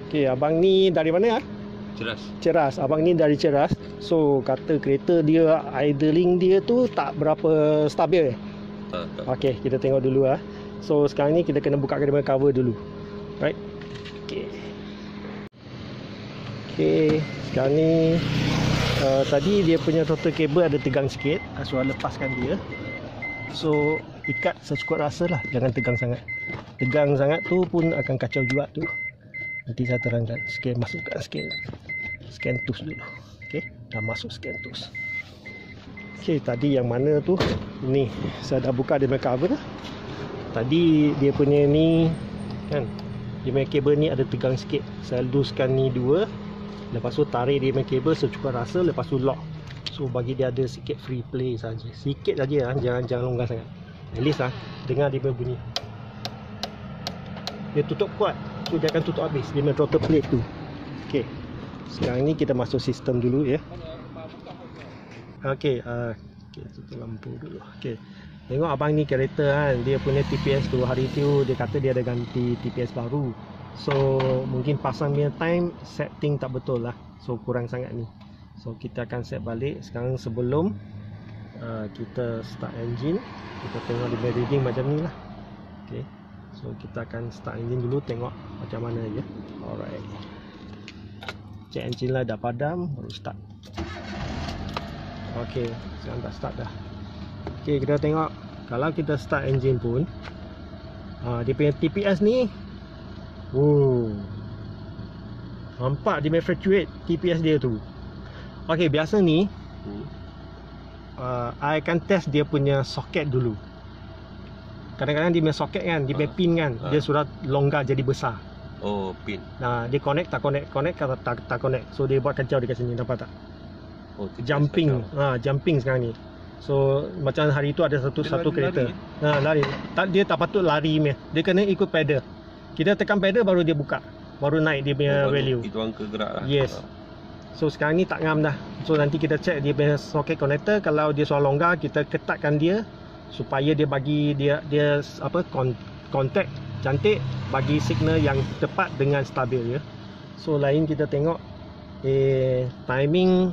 Okay, abang ni dari mana ah? Ceras. Ceras. Abang ni dari Ceras. So kata kereta dia idling dia tu tak berapa stabil. Okay, kita tengok dulu ah. So sekarang ni kita kena buka dia punya cover dulu. Right. Okay. Okay, sekarang ni tadi dia punya throttle cable ada tegang sikit. So lepaskan dia. So ikat secukup rasa lah, jangan tegang sangat. Tegang sangat tu pun akan kacau juga tu. Nanti saya terangkan. Sikit masukkan sikit scan tools dulu. Okay, dah masuk scan tools. Okay, tadi yang mana tu? Ni saya dah buka dia punya cover. Tadi dia punya ni kan, dia punya kabel ni ada tegang sikit. Saya looskan ni dua. Lepas tu tarik dia punya kabel secukup rasa. Lepas tu lock. So bagi dia ada sikit free play saja. Sikit saja, jangan longgar sangat. At least dengar dia punya bunyi. Dia tutup kuat. So dia akan tutup habis dia punya throttle plate tu. Okay, sekarang ni kita masuk sistem dulu ya. Okay, tutup lampu dulu. Okay, tengok abang ni kereta kan, dia punya TPS tu hari tu dia kata dia ada ganti TPS baru. So mungkin pasang punya time setting tak betul lah. So kurang sangat ni. So kita akan set balik sekarang. Sebelum kita start engine, kita tengok dia punya reading macam ni lah. Okay, so kita akan start engine dulu, tengok macam mana ya. Alright, check engine lah, dah padam baru start. Okay, sekarang dah start dah. Okay, kita tengok kalau kita start engine pun dia punya TPS ni nampak dia punya fluctuate TPS dia tu. Okay, biasa ni I akan test dia punya soket dulu. Kadang-kadang dia punya soket kan, dia punya pin kan, dia sudah longgar jadi besar. Oh, pin. Nah, dia connect tak connect, tak connect. So dia buat kacau dekat sini, nampak tak? Oh, jumping. Jumping sekarang ni. So macam hari tu ada satu kereta. Lari. Dia tak patut lari punya. Dia kena ikut pedal. Kita tekan pedal baru dia buka. Baru naik dia punya value. Itu angka gerak lah. Yes. So sekarang ni tak ngam dah. So nanti kita check dia punya socket connector. Kalau dia soal longgar, kita ketatkan dia supaya dia bagi dia contact cantik, bagi signal yang tepat dengan stabil ya. So lain kita tengok timing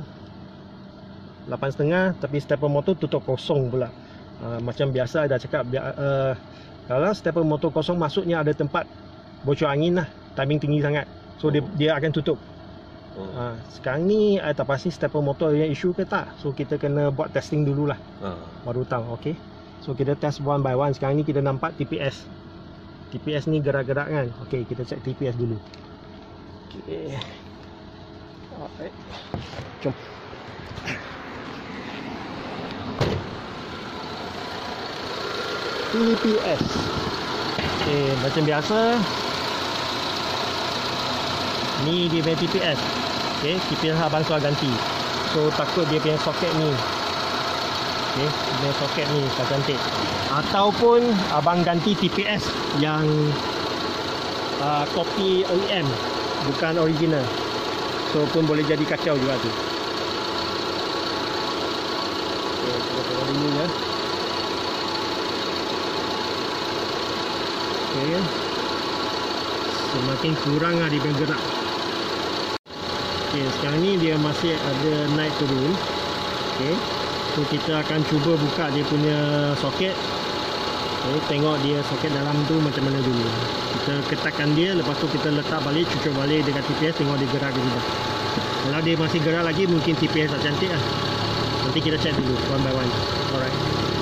8.30 tapi stepper motor tutup kosong pula. Macam biasa dah cakap kalau stepper motor kosong maksudnya ada tempat bocor angin lah, timing tinggi sangat. So dia akan tutup. Sekarang ni I tak pasti stepper motor yang issue ke tak. So kita kena buat testing dululah. Baru tahu. Okay, so kita test one by one. Sekarang ni kita nampak TPS. TPS ni gerak-gerak kan. Okay, kita check TPS dulu. Okay, alright, jom. TPS. Okay, macam biasa ni dia punya TPS. Okay, TPS abang sudah ganti. So takut dia punya soket ni. Okay, dia punya soket ni tak cantik. Ataupun abang ganti TPS yang copy OEM, bukan original. So pun boleh jadi kacau juga tu. Okay, kita tengok dulu ya. Okay, semakin kurang lah dia bergerak. Okay, sekarang ni dia masih ada naik turun. Okay, so kita akan cuba buka dia punya soket. Okay, tengok dia soket dalam tu macam mana dulu. Kita ketatkan dia, lepas tu kita letak balik, cucuk balik dekat TPS, tengok dia gerak ke tidak. Kalau dia masih gerak lagi, mungkin TPS tak cantik lah. Nanti kita check dulu one by one. Alright.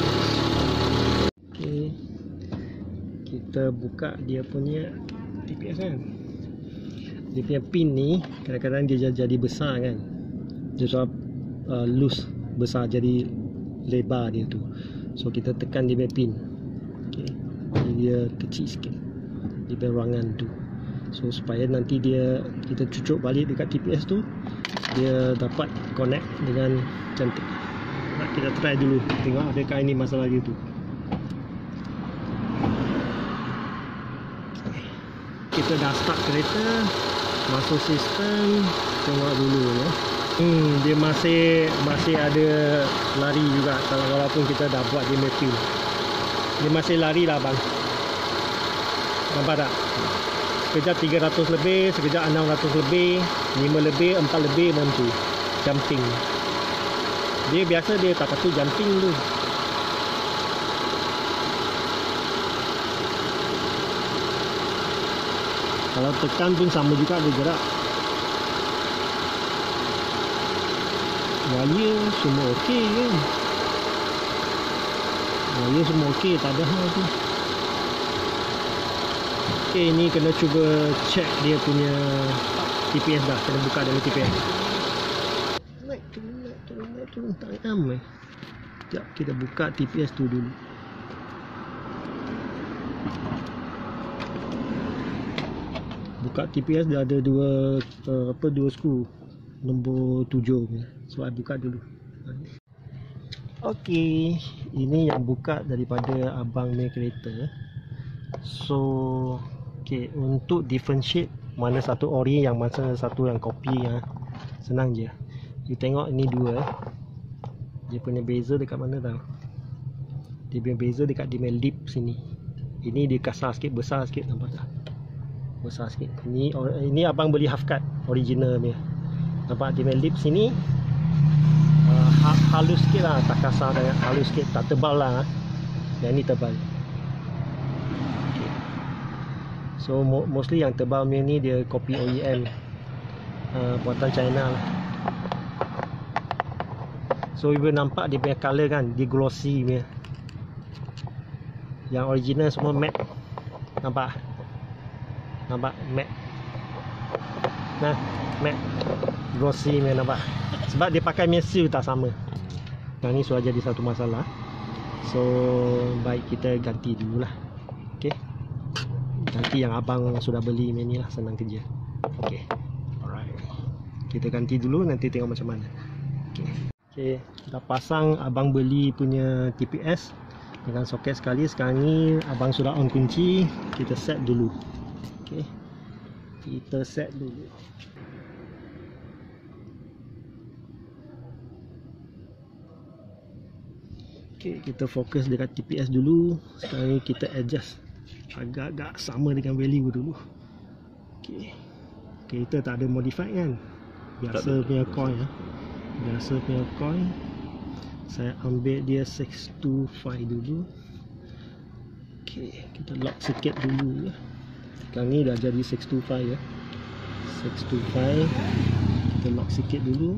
Okay, kita buka dia punya TPS kan. Dia punya pin ni kadang-kadang dia jadi besar kan. Dia sudah loose, besar jadi lebar dia tu. So kita tekan dia punya pin. Okay, dia kecil sikit dia punya ruangan tu. So supaya nanti kita cucuk balik dekat TPS tu, dia dapat connect dengan cantik. Kita try dulu, tengok adakah ini masalah dia tu. Kita dah start kereta, masuk sistem, tengok dulu ya. Dia masih ada lari juga, walaupun kita dah buat dia mapping. Dia masih lari lah bang. Nampak tak? sekejap 300 lebih, sekejap 600 lebih, 5 lebih, 4 lebih macam tu. Jumping. Dia biasa dia tak patut jumping tu. Kalau tekan pun sama juga dia gerak. Wire semua okey kan. Wire semua okey, tak ada hal tu. Okey, ni kena cuba check dia punya TPS dah. Kena buka dari TPS. Naik turun. Tak am. Sekejap kita buka TPS tu dulu. Buka TPS dia ada dua skru. Nombor 7 ni. So I buka dulu. Okey, ini yang buka daripada abang ni kereta. So, okey, untuk differentiate mana satu ori yang mana satu yang kopi senang je. You tengok ini dua. Dia punya beza dekat mana tau? Dia punya beza dekat di lip sini. Ini dia kasar sikit, besar sikit, nampak tak? Besar sikit. Ini abang beli half cut original punya. Nampak di lip sini halus sikit lah, tak kasar dah, halus sikit, tak tebal lah. Yang ni tebal. Okay. So mostly yang tebal punya ni dia kopi OEM, buatan China lah. So you boleh nampak dia punya colour kan, dia glossy punya. Yang original semua matte. Nampak matte. Nah, matte glossy punya, nampak. Sebab dia pakai mesin tak sama. Yang ni sudah jadi satu masalah. So baik kita ganti dulu lah. Okay, ganti yang abang sudah beli ni lah, senang kerja. Okay, alright, kita ganti dulu, nanti tengok macam mana. Okay, dah pasang abang beli punya TPS dengan soket sekali. Sekarang ni abang sudah on kunci. Kita set dulu. Okay, kita set dulu. Okay, kita fokus dekat TPS dulu. Sekarang ni kita adjust agak-agak sama dengan value dulu. Okay, kita tak ada modify kan. Biasa punya coin ya. Biasa punya coin. Saya ambil dia 625 dulu. Okay, kita lock sikit dulu ya. Sekarang ni dah jadi 625 ya. 625. Kita lock sikit dulu.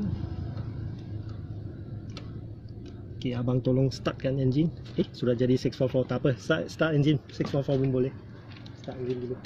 Okay, abang tolong startkan engine. Sudah jadi 644, tak apa. Start engine 644 pun boleh. Start engine dulu.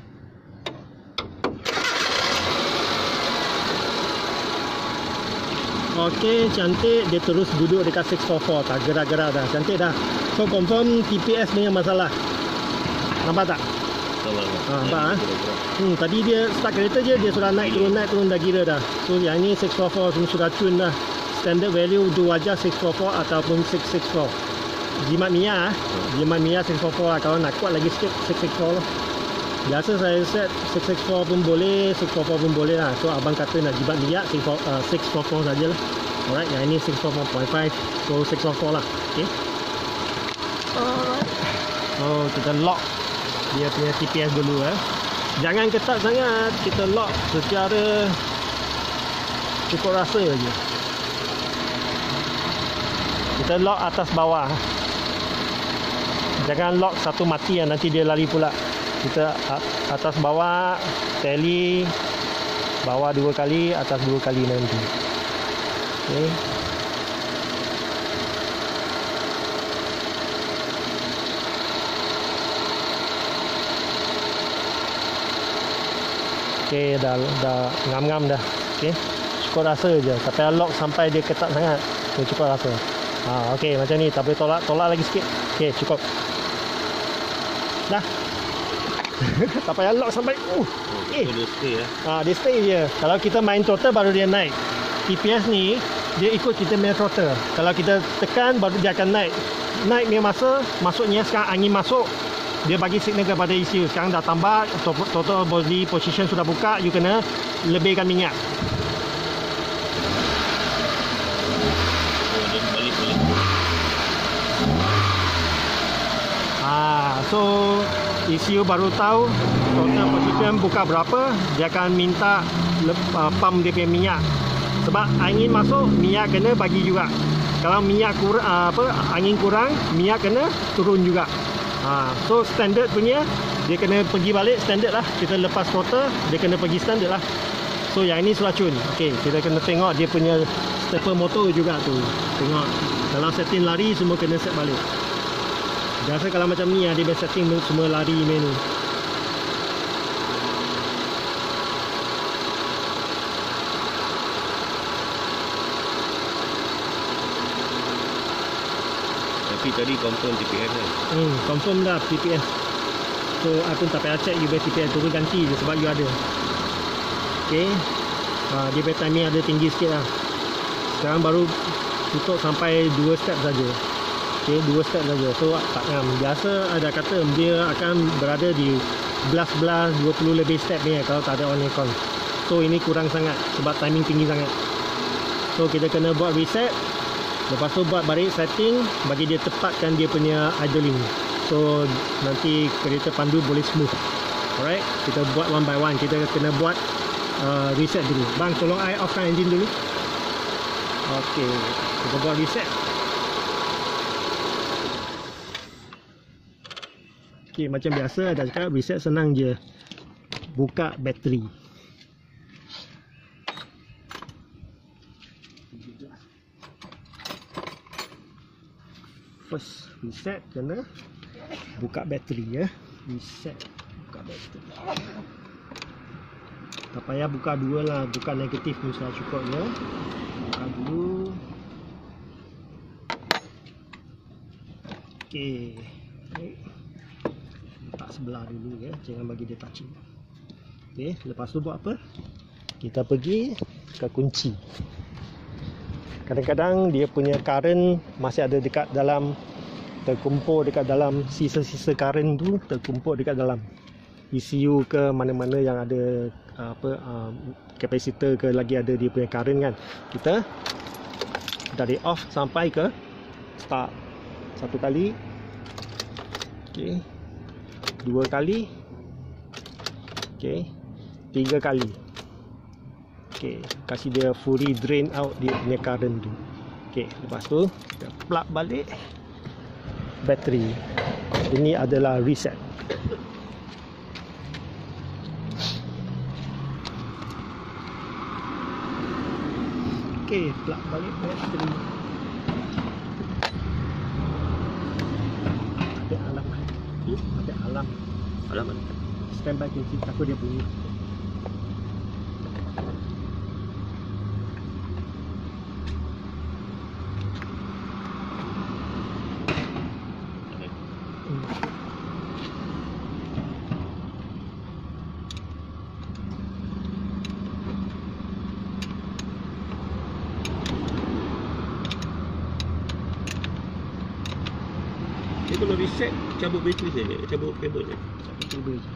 Okey, cantik. Dia terus duduk dekat 644, tak gerak-gerak dah. Cantik dah. So confirm TPS punya masalah. Nampak tak? Nampak tadi dia start kereta je, dia sudah naik turun dah gira dah. So yang ni 644 sudah tune dah. Standard value tu wajar 644 ataupun 664. Jimat Mia 644 lah. Kalau nak kuat lagi sikit 664 lah. Biasa saya set 664 pun boleh, 644 pun boleh lah. So abang kata nak jimat Mia 644 saja lah. Alright, yang ini 644.5. So 644 lah. Okay, alright. So kita lock dia punya TPS dulu Jangan ketat sangat. Kita lock secara cukup rasa je. Kita lock atas bawah. Jangan lock satu mati nanti dia lari pula. Kita atas bawah, tally bawah 2 kali, atas 2 kali nanti. Okay. Okay, dah ngam-ngam dah. Okay, cukup rasa je. Tak payah lock sampai dia ketat sangat. Okay, cukup rasa. Okey, macam ni, tak boleh tolak lagi sikit. Okey, cukup. Dah. Tak payah lock sampai dia stay dia stay je. Kalau kita main throttle baru dia naik. TPS ni dia ikut kita main throttle. Kalau kita tekan baru dia akan naik. Naik punya masa, maksudnya sekarang angin masuk, dia bagi signal kepada ECU. Sekarang dah tambah, total body position sudah buka, you kena lebihkan minyak. So ECU baru tahu total position buka berapa, dia akan minta pump dia punya minyak. Sebab angin masuk, minyak kena bagi juga. Kalau minyak angin kurang, minyak kena turun juga. So standard punya dia kena pergi balik standard lah. Kita lepas throttle, dia kena pergi standard lah. So yang ini selacun. Okey, kita kena tengok dia punya stepper motor juga tu. Tengok dalam setting lari semua kena set balik. Biasa kalau macam ni dia biasa setting semua lari menu. Tapi tadi confirm TPS kan? Confirm dah TPS. So aku tak payah check you punya TPS tu ganti je sebab you ada. Okey. Dia punya timing ada tinggi sikit lah. Sekarang baru tutup sampai 2 step saja. Okey, 2 step saja. So tak ngam. Biasa ada kata dia akan berada di 11 20 lebih step ni kalau tak ada on aircon. So ini kurang sangat sebab timing tinggi sangat. So kita kena buat reset. Lepas tu buat balik setting bagi dia tepatkan dia punya idling. So nanti kereta pandu boleh smooth. Alright, kita buat one by one. Kita kena buat reset dulu. Bang, tolong I offkan engine dulu. Okey, kita buat reset. Okey, macam biasa dah cakap reset senang je. Buka bateri. First reset kena buka bateri ya. Reset buka bateri. Tak payah buka dua lah, buka negatif ni sudah cukup ya. Buka dulu. Okey. Letak sebelah dulu ya, jangan bagi dia touching. Okey, lepas tu buat apa? Kita pergi ke kunci. Kadang-kadang dia punya current masih ada dekat dalam, terkumpul dekat dalam, sisa-sisa current tu terkumpul dekat dalam ECU ke mana-mana yang ada kapasitor ke lagi ada dia punya current kan. Kita dari off sampai ke start. Satu kali. Okey. Dua kali. Okey. Tiga kali. Okey, kasih dia fully drain out dia punya current tu. Okey, lepas tu kita plug balik bateri. Ini adalah reset. Okey, plug balik bateri. Ada alam. Ada alam. Alam mana? Standby kunci, takut dia bunyi. Dia kalau reset, cabut bateri saja, cabut kabel je. Cabut kabel je.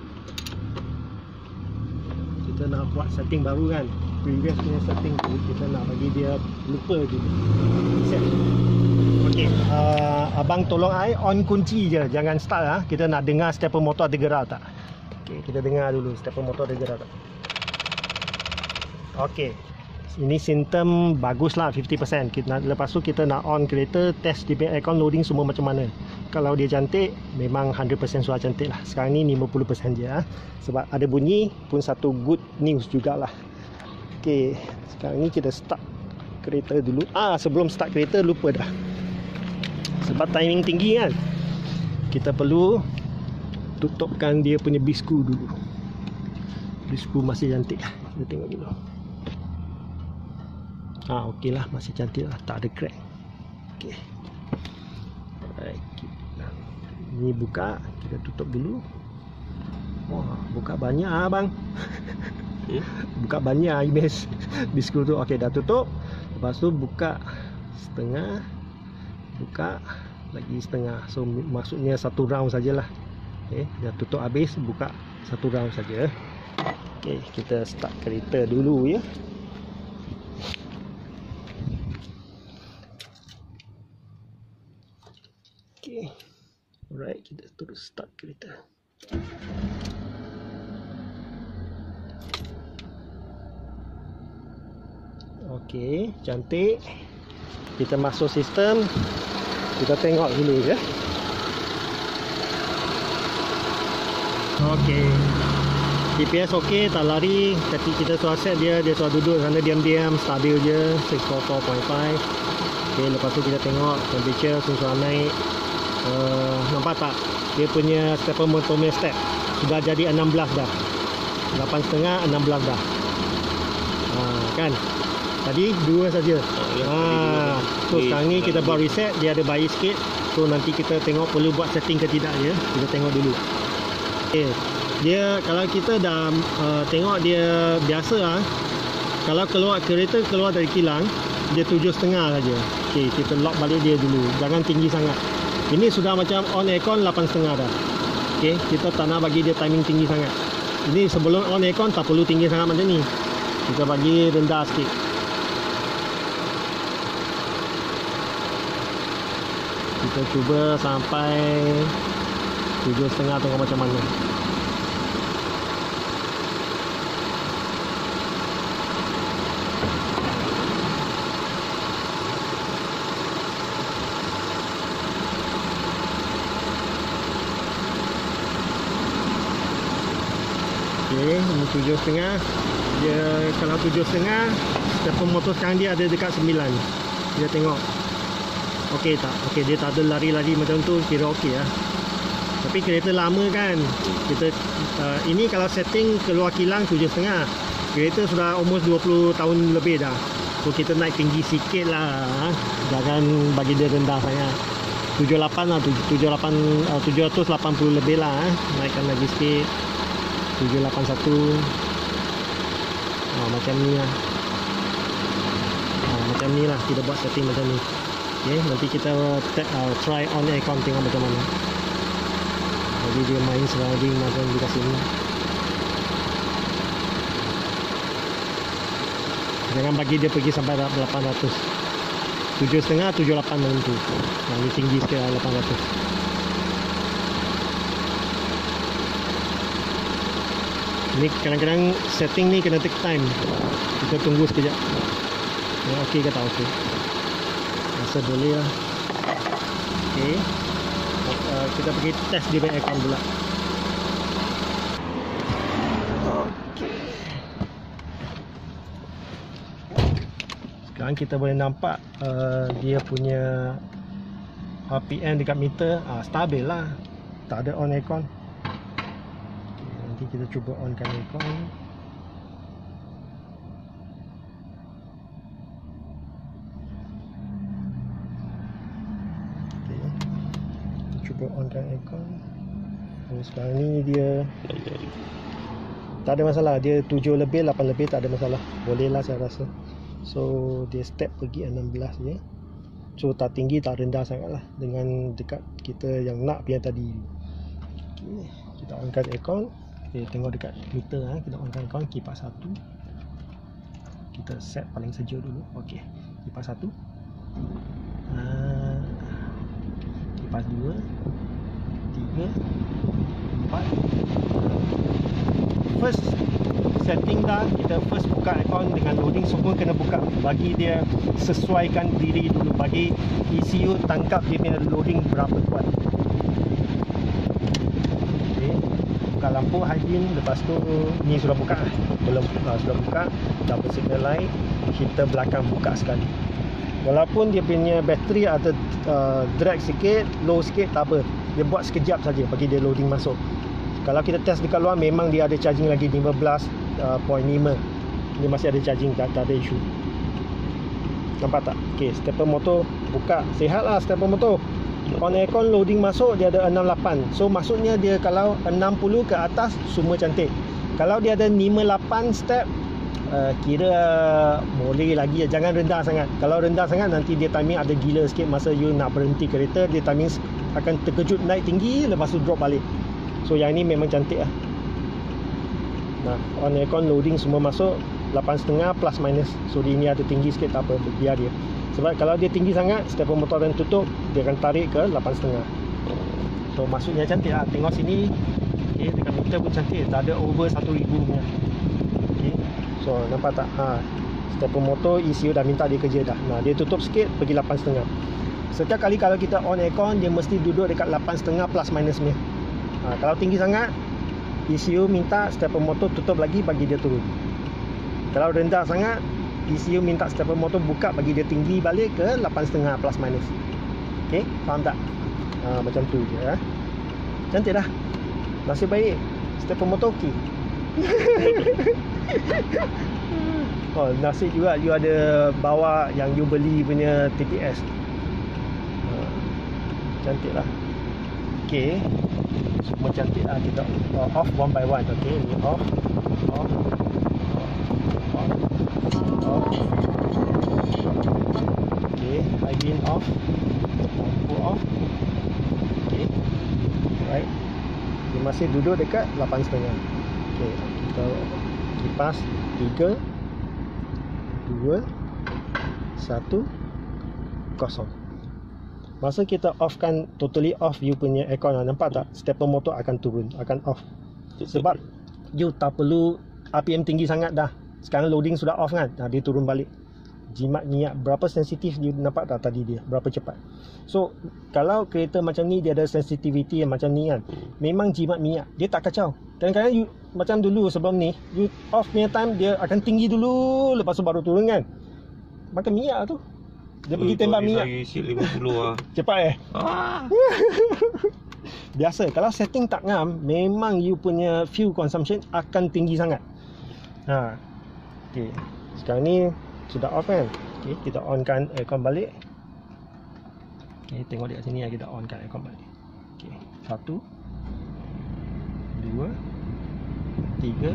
Kita nak buat setting baru kan. Previous punya setting tu kita nak bagi dia lupa je. Reset. Okey, abang tolong I on kunci je, jangan start lah. Kita nak dengar stepper motor ada gerak tak. Okey, kita dengar dulu stepper motor ada gerak tak. Okey. Ini simptom bagus lah 50%. Lepas tu kita nak on kereta, test dia aircon loading semua macam mana. Kalau dia cantik, memang 100% suara cantik lah. Sekarang ni 50% je lah. Sebab ada bunyi pun satu good news jugalah. Okey, sekarang ni kita start kereta dulu. Sebelum start kereta lupa dah. Sebab timing tinggi kan. Kita perlu tutupkan dia punya bisku dulu. Bisku masih cantik lah. Kita tengok dulu. Okey lah, masih cantik lah, tak ada crack. Okey. Alright. Ini buka, kita tutup dulu. Wah, buka banyak bang. Buka banyak image bisku tu. Okey, dah tutup. Lepas tu buka setengah. Buka lagi setengah. So maksudnya satu round sajalah. Okey, dah tutup habis, buka satu round saja. Okey, kita start kereta dulu ya. Okay. Alright, kita terus start kereta. Okey, cantik. Kita masuk sistem. Kita tengok dulu ya. Okey. GPS okey, tak lari. Tapi kita sudah set dia sudah duduk sana diam-diam, stabil je 644.5. Okey, lepas tu kita tengok temperature sudah naik. Nampak tak? Dia punya stepper motor step sudah jadi 16 dah. 8.5, 16 dah. Kan? Tadi 2 saja. So sekarang ni kita buat reset, dia ada bayi sikit. So nanti kita tengok perlu buat setting ke tidak je. Kita tengok dulu. Okey. Dia kalau kita dah tengok dia biasa kalau keluar kereta keluar dari kilang dia 7.5 saja. Okey, kita lock balik dia dulu. Jangan tinggi sangat. Ini sudah macam on aircon 8.5 dah. Okey, kita tak nak bagi dia timing tinggi sangat. Ini sebelum on aircon tak perlu tinggi sangat macam ni. Kita bagi rendah sikit. Kita cuba sampai 7.5 tengok macam mana. Okey, ini 7.5. Dia kalau 7.5, stepper motor sekarang dia ada dekat 9. Kita tengok. Okey tak? Okey, dia tak ada lari-lari macam tu, kira okey lah. Tapi kereta lama kan. Kita ini kalau setting keluar kilang 7.5. Kereta sudah almost 20 tahun lebih dah. So kita naik tinggi sikit lah. Jangan bagi dia rendah sangat. 78 lah, 780 lebih lah. Naikkan lagi sikit. 781. Macam ni lah. Macam ni lah kita buat setting macam ni. Okay, nanti kita try on aircon tengok macam mana. Jadi dia main surrounding macam di kat sini. Jangan bagi dia pergi sampai 800. 7.5, 78 macam tu. Yang ni tinggi sikit lah 800. Ni kadang-kadang setting ni kena take time. Kita tunggu sekejap. Okey ke tak okey? Rasa boleh lah. Okey. Kita pergi test dia punya aircon pula. Okey. Sekarang kita boleh nampak dia punya RPM dekat meter stabil lah. Tak ada on aircon. Nanti kita cuba onkan aircon. Okay. Kita cuba onkan aircon. Sekarang ni dia tak ada masalah. Dia 7 lebih, 8 lebih tak ada masalah. Boleh lah saya rasa. So dia step pergi 16 je. So tak tinggi tak rendah sangat lah dengan dekat kita yang nak biar tadi. Okay. Kita onkan aircon. Okay, tengok dekat meter kita onkan aircon kipas 1. Kita set paling sejuk dulu. Okey, kipas 1. Kipas 2, 3, 4. First setting dah, kita first buka aircon dengan loading semua kena buka. Bagi dia sesuaikan diri dulu, bagi ECU tangkap dia punya loading berapa kuat. Buka lampu high beam, lepas tu ni sudah buka, belum sudah buka, double signal light, heater belakang buka sekali. Walaupun dia punya bateri ada drag sikit, low sikit, tak apa, dia buat sekejap saja bagi dia loading masuk. Kalau kita test dekat luar memang dia ada charging lagi 15.5. Dia masih ada charging, tak ada isu. Nampak tak? Okey, stepper motor buka, sihat lah stepper motor. On aircon loading masuk dia ada 68. So maksudnya dia kalau 60 ke atas semua cantik. Kalau dia ada 58 step kira boleh lagi. Jangan rendah sangat. Kalau rendah sangat nanti dia timing ada gila sikit. Masa you nak berhenti kereta, dia timing akan terkejut naik tinggi, lepas tu drop balik. So yang ni memang cantik lah. Nah, on aircon loading semua masuk 8.5 plus minus. So dia ni ada tinggi sikit tak apa, biar dia. Sebab kalau dia tinggi sangat, stepper motor akan tutup, dia akan tarik ke 8.5. So maksudnya cantik lah. Tengok sini, Okey, dekat meter pun cantik, tak ada over 1000 punya. Okey. So nampak tak? Stepper motor ECU dah minta dia kerja dah. Nah, dia tutup sikit pergi 8.5. Setiap kali kalau kita on aircon, dia mesti duduk dekat 8.5 plus minus ni. Kalau tinggi sangat, ECU minta stepper motor tutup lagi bagi dia turun. Kalau rendah sangat, ECU minta stepper motor buka bagi dia tinggi balik ke 8.5 plus minus. Okey, faham tak? Macam tu je ya. Cantik dah. Nasib baik stepper motor okey. Oh, nasib juga you ada bawa yang you beli punya TPS. Cantik lah. Okey, semua cantik lah. Kita off one by one. Okey, ni off, off, off, off. Okey, high beam off, lampu off. Okey, right. Dia masih duduk dekat 8.5. Okey, kita kipas 3 2 1 kosong. Masa kita off kan, totally off you punya aircon, nampak tak? Stepper motor akan turun, akan off. Sebab you tak perlu RPM tinggi sangat dah. Sekarang loading sudah off kan, dia turun balik. Jimat minyak berapa sensitif, you nampak tak tadi dia berapa cepat. So kalau kereta macam ni dia ada sensitivity yang macam ni kan, memang jimat minyak dia tak kacau. Kadang-kadang you macam dulu sebelum ni, you off punya time dia akan tinggi dulu, lepas tu baru turun kan, makan minyak tu. Dia pergi tembak minyak. Isi 50 lah. Cepat Biasa kalau setting tak ngam, memang you punya fuel consumption akan tinggi sangat. Okey, sekarang ni sudah off kan. Okey, kita onkan aircon balik. Okey, tengok dekat sini ya, kita onkan aircon balik. Okey, 1 2 3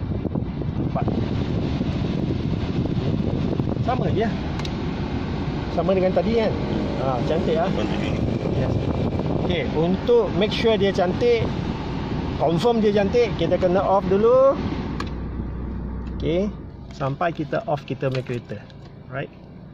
4. Sama je. Sama dengan tadi kan. Cantik lah. Yes. Okay, untuk make sure dia cantik, confirm dia cantik, kita kena off dulu. Okay, sampai kita off kita punya kereta. Right.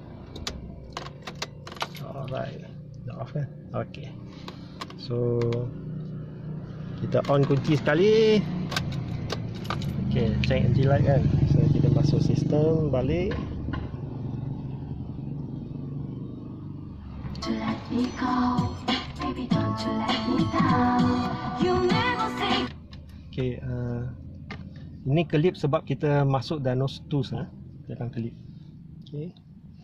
Alright. Dah off kan. Okay, so kita on kunci sekali. Okay, check engine light kan. So kita masuk sistem balik. To let me go, baby, don't you let me down. You never say. Okay, ini kelip sebab kita masuk Danos Tools dia akan kelip. Okay.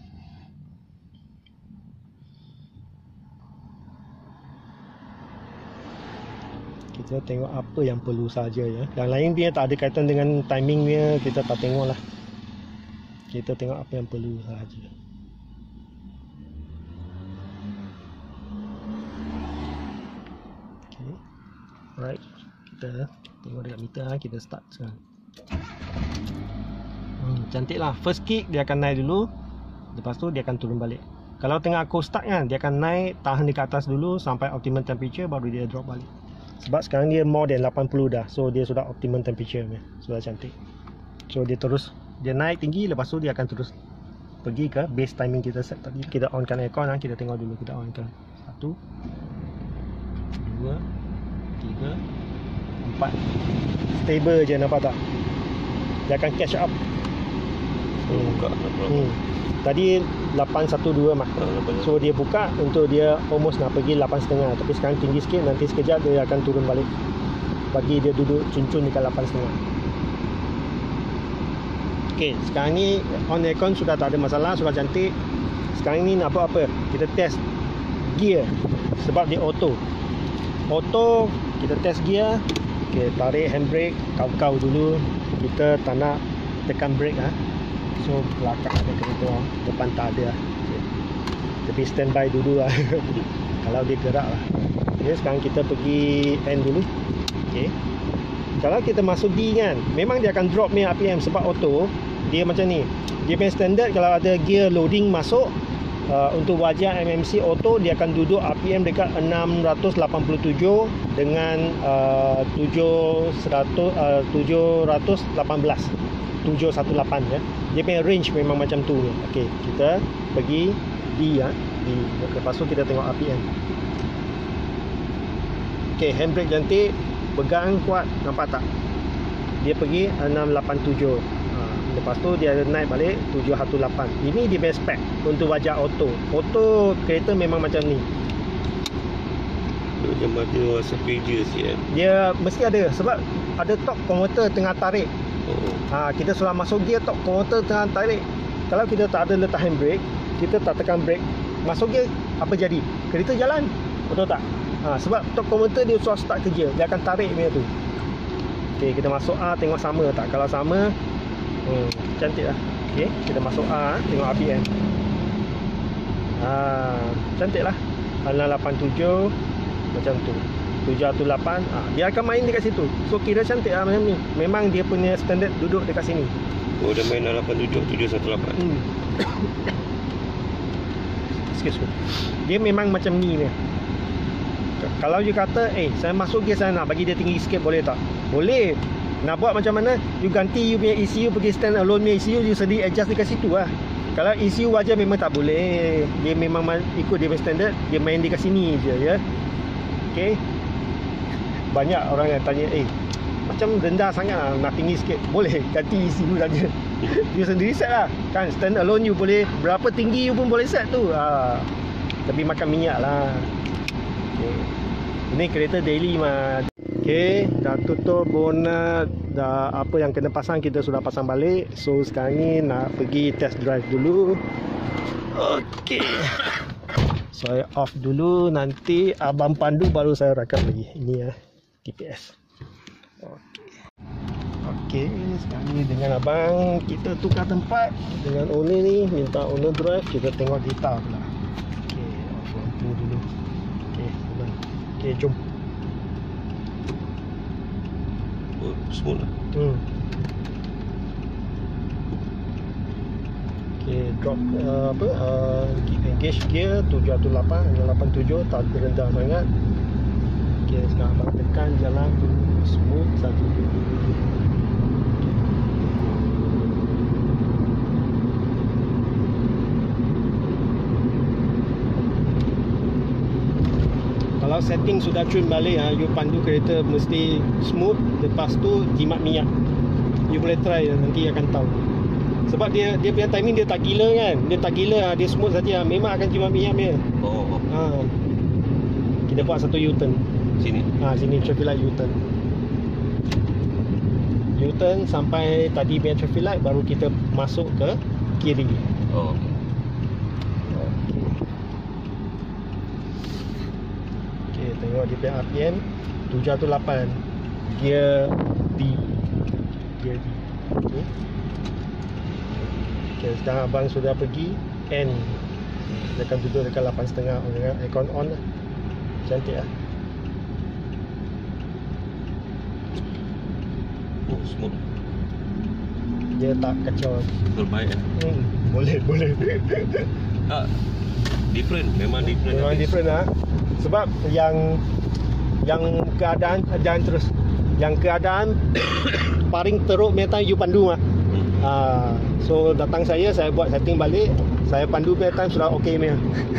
Kita tengok apa yang perlu saja ya. Yang lain dia tak ada kaitan dengan timingnya, kita tak tengok lah. Kita tengok apa yang perlu saja. Right, kita tengok dekat meter kita start sekarang. Cantik lah. First kick dia akan naik dulu, lepas tu dia akan turun balik. Kalau tengah cold start kan, dia akan naik, tahan dekat atas dulu sampai optimum temperature, baru dia drop balik. Sebab sekarang dia more than 80 dah, so dia sudah optimum temperature ni. Sudah cantik. So dia terus, dia naik tinggi, lepas tu dia akan terus pergi ke base timing kita set tadi. Kita onkan aircon, kita tengok dulu. Kita onkan 1 2 3 4. Stable je, nampak tak? Dia akan catch up. Buka Tadi 812 mah. So dia buka untuk dia almost nak pergi 8.5. Tapi sekarang tinggi sikit, nanti sekejap dia akan turun balik. Bagi dia duduk cun-cun dekat 8.5. Okay, sekarang ni on aircon sudah tak ada masalah, sudah cantik. Sekarang ni nak buat apa? Kita test gear. Sebab dia auto. Auto, kita test gear. Okay, tarik handbrake, kau-kau dulu. Kita tak nak tekan brake So belakang ada kereta, depan tak ada okay. Tapi standby dulu lah. Kalau dia gerak lah. Okay, sekarang kita pergi N dulu. Okay. Kalau kita masuk D kan, memang dia akan drop punya RPM sebab auto. Dia macam ni. Dia punya standard kalau ada gear loading masuk, untuk wajah MMC auto dia akan duduk RPM dekat 687 dengan 718 ya. Dia punya range memang macam tu. Okey, kita pergi D D. Lepas tu kita tengok RPM. Okey, handbrake cantik, pegang kuat, nampak tak? Dia pergi 687. Lepas tu dia naik balik 718. Ini dia best spec untuk wajah auto. Auto kereta memang macam ni. Dia macam sepeda sikit kan. Dia mesti ada sebab ada torque converter tengah tarik. Oh. Kita sudah masuk gear, torque converter tengah tarik. Kalau kita tak ada letak handbrake, kita tak tekan brake, masuk gear, apa jadi? Kereta jalan. Betul tak? Sebab torque converter dia sudah start kerja, dia akan tarik punya tu. Okey, kita masuk A, tengok sama tak? Kalau sama, cantik lah. Okey, kita masuk A, tengok RPM. Cantik lah. 687 macam tu. 718, dia akan main dekat situ. So kira cantik lah macam ni. Memang dia punya standard duduk dekat sini. Oh, dia main 87 718. Excuse me. Dia memang macam ni ni. Kalau you kata, saya masuk gear saya nak bagi dia tinggi sikit, boleh tak? Boleh. Nak buat macam mana? You ganti you punya ECU, pergi stand alone punya ECU, you sendiri adjust dekat situ lah. Kalau ECU wajar memang tak boleh. Dia memang ikut dia punya standard, dia main dekat sini je ya. Okay. Banyak orang yang tanya, macam rendah sangat lah, nak tinggi sikit. Boleh, ganti ECU saja. You sendiri set lah. Kan stand alone you boleh, berapa tinggi you pun boleh set tu. Tapi makan minyak lah. Okay. Ini kereta daily mah. Okay, dah tutup bonnet, dah apa yang kena pasang kita sudah pasang balik. So sekarang ni nak pergi test drive dulu. Okay. Saya off dulu, nanti abang pandu baru saya rakam lagi. Ini ya, TPS. Okay, sekarang ni dengan abang kita tukar tempat dengan owner ni, minta owner drive, kita tengok data pula. Okay, off lampu dulu. Okay, jom. Oh, smooth lah. Okay, drop engage gear 718, 87, tak rendah sangat. Okay, sekarang abang tekan jalan smooth satu. Kalau setting sudah tune balik, you pandu kereta mesti smooth. Lepas tu jimat minyak. You boleh try, nanti akan tahu. Sebab dia punya timing dia tak gila kan. Dia tak gila, dia smooth saja. Memang akan jimat minyak dia. Kita buat satu U-turn. Sini. Sini traffic light U-turn. U-turn sampai tadi punya traffic light, baru kita masuk ke kiri. Tengok dia punya RPM 718, gear D. Okay, sekarang abang sudah pergi N. Dia akan duduk dekat 8.5 dengan aircon on lah. Cantik lah. Oh, smooth. Dia tak kacau. Terbaik lah. Boleh. Different. Memang different. Memang different lah. Sebab yang keadaan jangan terus. Yang keadaan paling teruk metan you pandu mah. So datang saya buat setting balik, saya pandu metan sudah okey meh.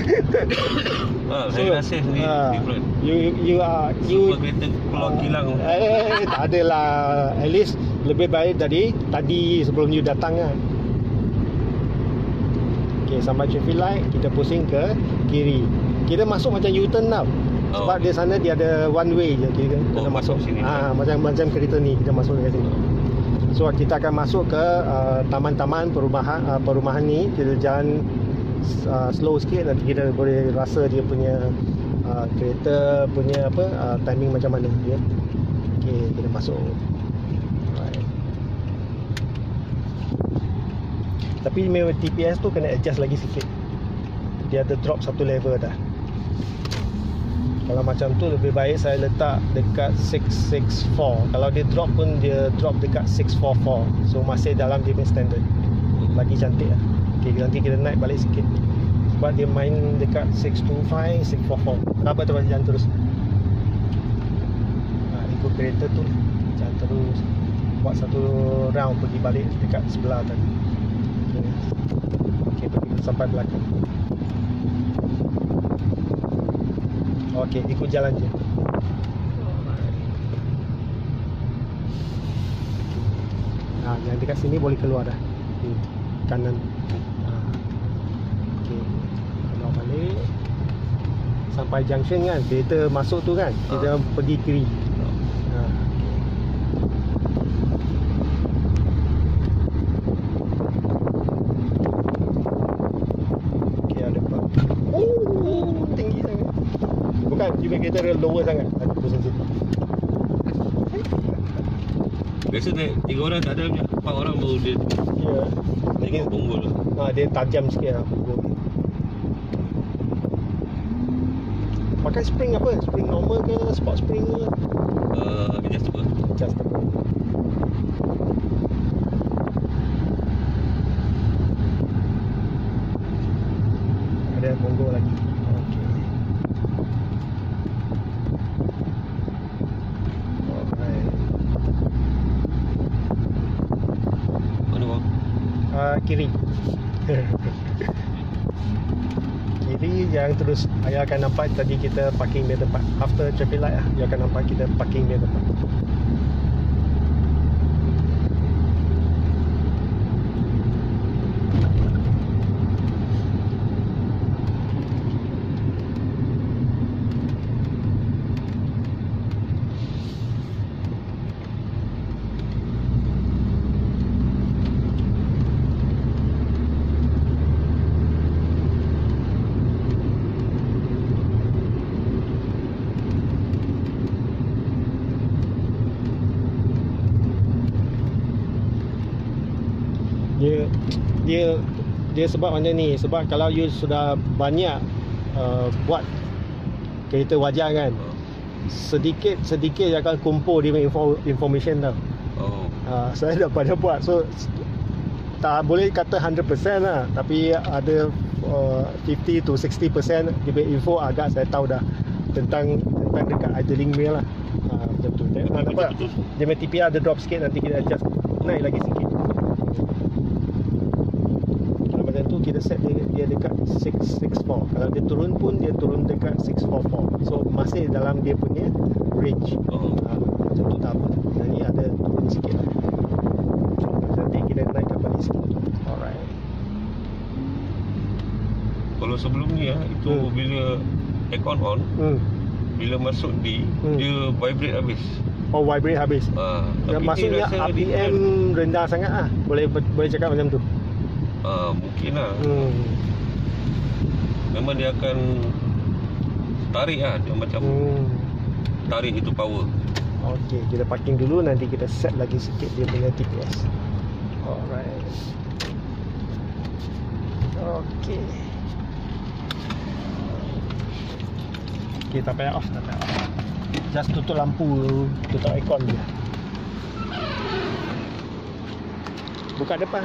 Saya rasa sendiri different. You super kereta keluar kilang. Tak adalah. At least lebih baik dari tadi sebelum you datang kan. Okay, sampai traffic light kita pusing ke kiri. Kita masuk macam U-turn tau. Sebab di sana dia ada one way je kita kena masuk sini. Macam kereta ni kita masuk dekat sini. So kita akan masuk ke taman-taman perumahan ni. Kita jalan slow sikit, nanti kita boleh rasa dia punya kereta punya timing macam mana dia. Okay, kita masuk. Alright. Tapi memang TPS tu kena adjust lagi sikit. Dia ada drop satu level dah. Kalau macam tu lebih baik saya letak dekat 664. Kalau dia drop pun dia drop dekat 644. So masih dalam dia punya standard. Lagi cantik lah. Okay, nanti kita naik balik sikit. Sebab dia main dekat 625, 644. Tak apa, jalan terus. Ikut kereta tu, jalan terus. Buat satu round pergi balik dekat sebelah tadi. Okay, pergi sampai belakang. Okey, ikut jalan je. Yang dekat sini boleh keluar dah. Kanan. Okey. Keluar balik. Sampai junction kan, kereta masuk tu kan, kita pergi kiri. Okey, ada pak. Tinggi sangat. Bukan, juga kereta lower sangat. Ada position. Biasa naik 3 orang tak ada punya. 4 orang baru dia Ya. tengok bonggol. Dia tajam sikit lah pukul. Pakai spring apa? Spring normal ke? Sport spring ke? Adjustable. Adjustable. Ada monggo lagi. Okey. Alright. Mana bang? Kiri. Kiri yang terus ayah akan nampak tadi kita parking di tempat. After traffic light dia akan nampak kita parking di tempat. Dia sebab macam ni, sebab kalau you sudah banyak buat kereta wajar kan, sedikit dia akan kumpul dia punya information tau. Saya dah banyak buat, so tak boleh kata 100% lah, tapi ada 50 to 60% dia punya info agak saya tahu dah tentang dekat idling wheel lah. Macam tu. Nampak dia punya TPR ada drop sikit, nanti kita adjust naik lagi sikit. Macam tu kita set dia dekat 664. Kalau dia turun pun dia turun dekat 644. So masih dalam dia punya range. Macam tu tak apa. Dan ni ada turun sikit lah. Nanti kita naikkan balik sikit. Alright. Kalau sebelum ni itu bila aircon on, bila masuk D, dia vibrate habis. Oh, vibrate habis. Maksudnya RPM rendah sangat lah. Boleh cakap macam tu. Mungkin lah. Memang dia akan tarik lah. Dia macam tarik itu power. Okey, kita parking dulu, nanti kita set lagi sikit dia punya TPS. Alright. Okey. Okay, tak payah off. Just tutup lampu, tutup aircon je. Buka depan.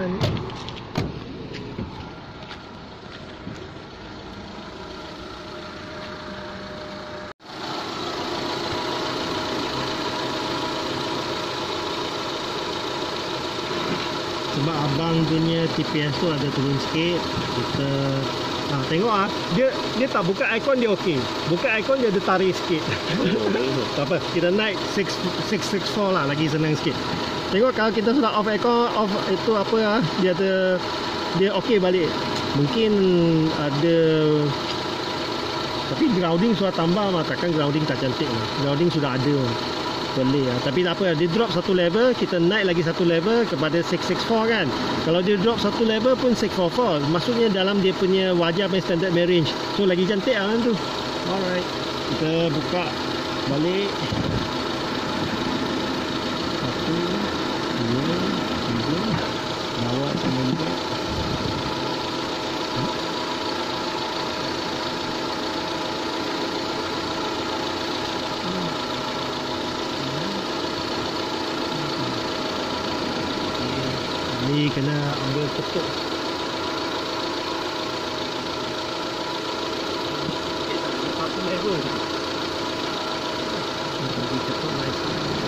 Sebab abang punya TPS tu ada turun sikit, kita tengok dia tak buka aircon dia okey. Buka aircon dia ada tarik sikit. Tak apa, kita naik 664 lah, lagi senang sikit. Tengok kalau kita sudah off aircon, off itu apa dia okey balik. Mungkin ada, tapi grounding sudah tambah mah, takkan grounding tak cantik lah. Grounding sudah ada. Boleh lah. Tapi tak apa, dia drop satu level, kita naik lagi satu level kepada 664 kan. Kalau dia drop satu level pun 644, maksudnya dalam dia punya wajar punya standard range. So lagi cantik lah tu. Alright, kita buka balik. 1, 2, 3, bawa sama juga. Ni kena ambil ketuk. Satu level je. Bagi ketuk nice.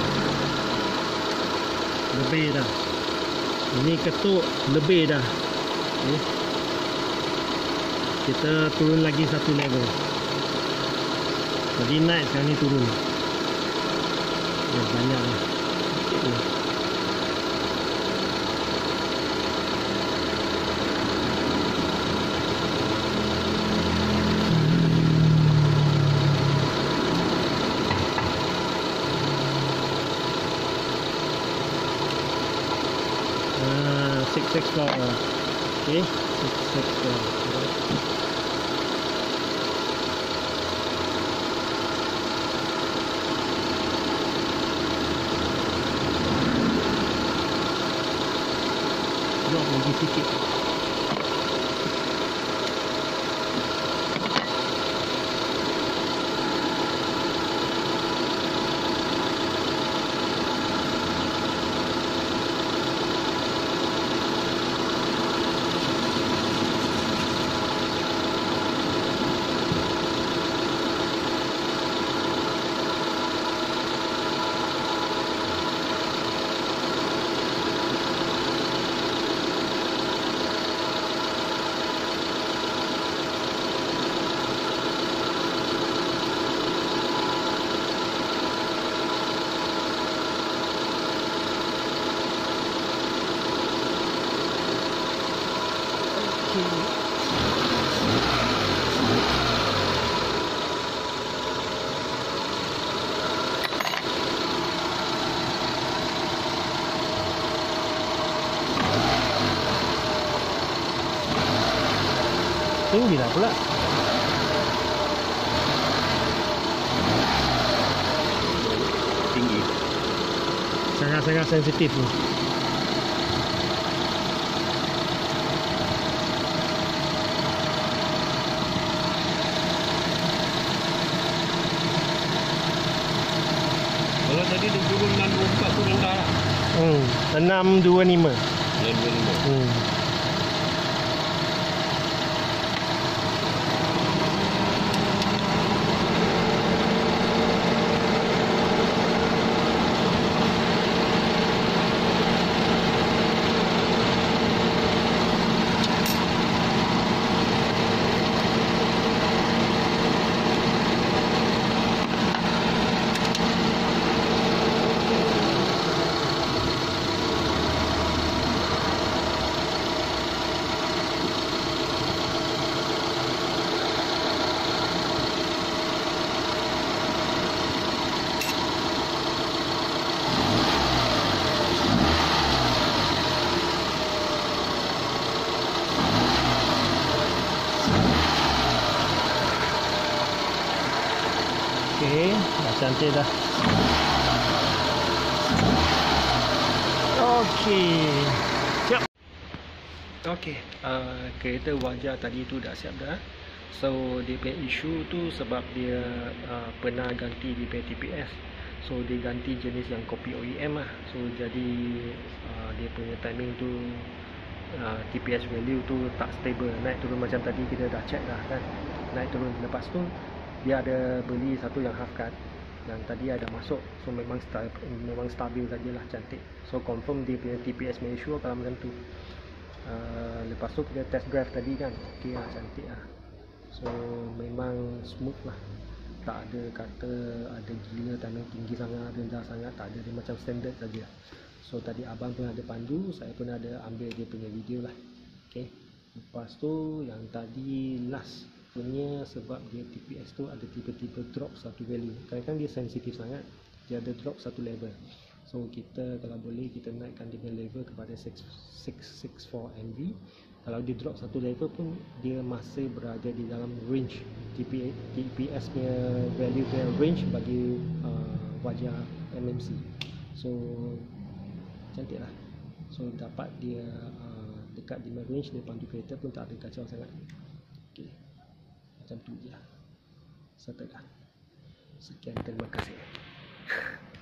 Lebih dah. Ini ketuk lebih dah. Okay. Kita turun lagi satu level. Jadi naik sekarang ni turun. Banyak lah. Explorer. Okay, 6 Explorer. Drop lagi sikit. Tinggi lah pula. Tinggi. Sangat-sangat sensitif ni. Kalau tadi dia turun 624 tu rendah lah. 625. 625. Okey, dah cantik dah. Okey. Siap. Okey, kereta wajah tadi tu dah siap dah. So dia punya isu tu sebab dia pernah ganti dia punya TPS. So dia ganti jenis yang kopi OEM lah. So jadi dia punya timing tu TPS value tu tak stable, naik turun macam tadi kita dah check dah kan, naik turun. Lepas tu dia ada beli satu yang half cut, yang tadi ada masuk. So memang stabil sajalah, cantik. So confirm dia punya TPS punya issue kalau macam tu. Lepas tu kita test drive tadi kan, okey lah, cantik lah. So memang smooth lah, tak ada kata ada gila timing tinggi sangat, rendah sangat, tak ada. Dia macam standard saja. So tadi abang pun ada pandu, saya pun ada ambil dia punya video lah. Okay. Lepas tu yang tadi last punya, sebab dia TPS tu ada tiba-tiba drop satu value. Kadang-kadang dia sensitif sangat, dia ada drop satu level. So kita kalau boleh kita naikkan dia level kepada 664 MV. Kalau dia drop satu level pun dia masih berada di dalam range TPS punya value punya range bagi wajah MMC. So cantik lah. So dapat dia dekat di range, dia pandu kereta pun tak ada kacau sangat. Okay, macam tu je lah. Settle lah. Sekian, terima kasih.